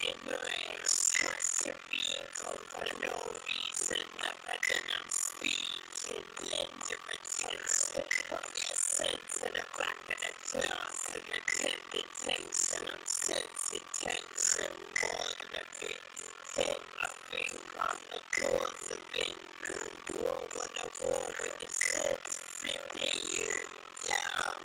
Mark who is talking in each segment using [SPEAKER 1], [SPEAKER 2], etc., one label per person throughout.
[SPEAKER 1] ignorance has to be for no reason other than I'm speaking. Lend your attention, listen to the crack of the claws and the clip attention. I'm sensing tension more than a bit. Hit my finger on the cause of it. Grow on the wall with the sense. Flip you down.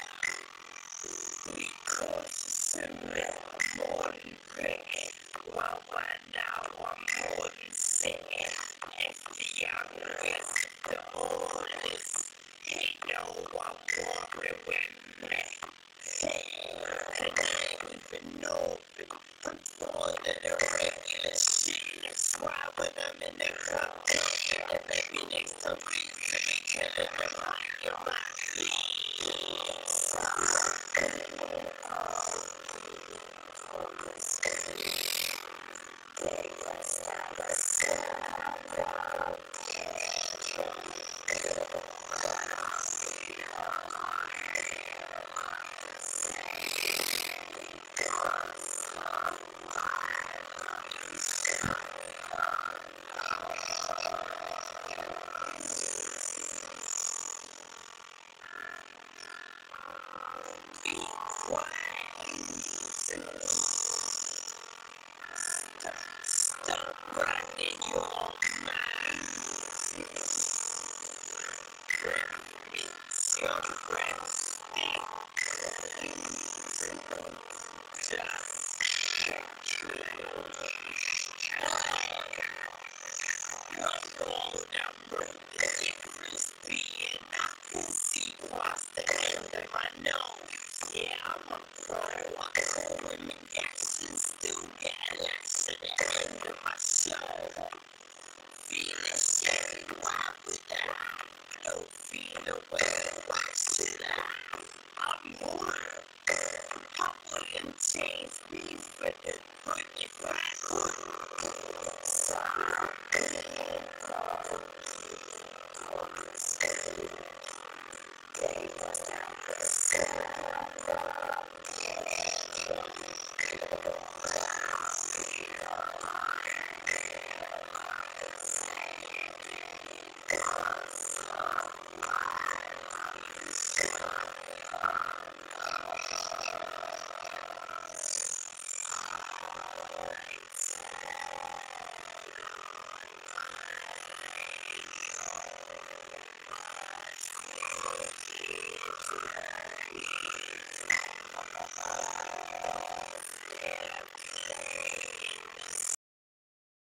[SPEAKER 1] We cause a morning prick. Well, now I'm more than sick. If the youngest, the oldest, ain't no one walking with me. And I don't even know before that the regular shit. That's why when I'm in the club, and maybe next time please let me get it in my Stop running your mouth. It's your breath. Just hold number the difference being I can see past the end of my nose. Yeah, I'm a pro. I call women actions still get less to the end of my soul. Feeling shit, why would I? Don't feel away, why should I? I'm more. I wouldn't change me for the 25